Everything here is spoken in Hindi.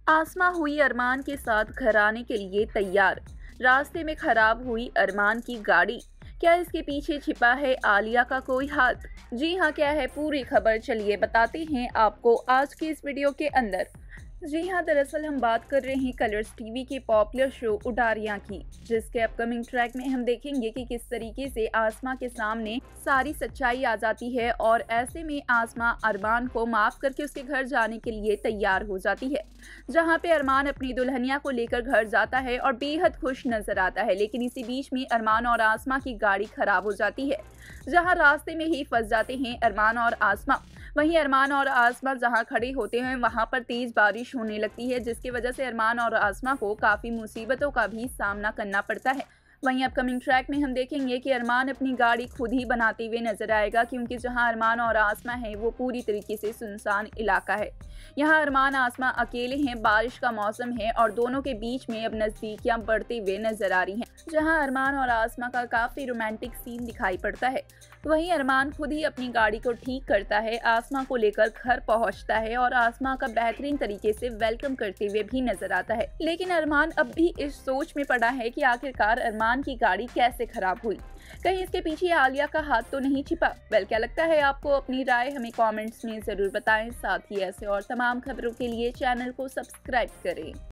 आसमा हुई अरमान के साथ घर आने के लिए तैयार। रास्ते में खराब हुई अरमान की गाड़ी। क्या इसके पीछे छिपा है आलिया का कोई हाथ? जी हाँ, क्या है पूरी खबर, चलिए बताते हैं आपको आज की इस वीडियो के अंदर। जी हाँ, दरअसल हम बात कर रहे हैं कलर्स टीवी के पॉपुलर शो उडारियां की, जिसके अपकमिंग ट्रैक में हम देखेंगे कि किस तरीके से आसमा के सामने सारी सच्चाई आ जाती है और ऐसे में आसमा अरमान को माफ करके उसके घर जाने के लिए तैयार हो जाती है। जहां पे अरमान अपनी दुल्हनिया को लेकर घर जाता है और बेहद खुश नजर आता है, लेकिन इसी बीच में अरमान और आसमा की गाड़ी खराब हो जाती है, जहां रास्ते में ही फंस जाते हैं अरमान और आसमा। वहीं अरमान और आसमा जहां खड़े होते हैं वहां पर तेज बारिश होने लगती है, जिसकी वजह से अरमान और आसमा को काफी मुसीबतों का भी सामना करना पड़ता है। वहीं अपकमिंग ट्रैक में हम देखेंगे कि अरमान अपनी गाड़ी खुद ही बनाते हुए नजर आएगा, क्योंकि जहां अरमान और आसमा है वो पूरी तरीके से सुनसान इलाका है। यहाँ अरमान आसमा अकेले हैं, बारिश का मौसम है और दोनों के बीच में अब नजदीकियां बढ़ते हुए नजर आ रही हैं। जहां अरमान और आसमा का काफी रोमांटिक सीन दिखाई पड़ता है। वहीं अरमान खुद ही अपनी गाड़ी को ठीक करता है, आसमा को लेकर घर पहुंचता है और आसमा का बेहतरीन तरीके से वेलकम करते हुए भी नजर आता है। लेकिन अरमान अब भी इस सोच में पड़ा है कि आखिरकार अरमान की गाड़ी कैसे खराब हुई, कहीं इसके पीछे आलिया का हाथ तो नहीं छिपा। क्या लगता है आपको? अपनी राय हमें कमेंट्स में जरूर बताएं। साथ ही ऐसे और तमाम खबरों के लिए चैनल को सब्सक्राइब करें।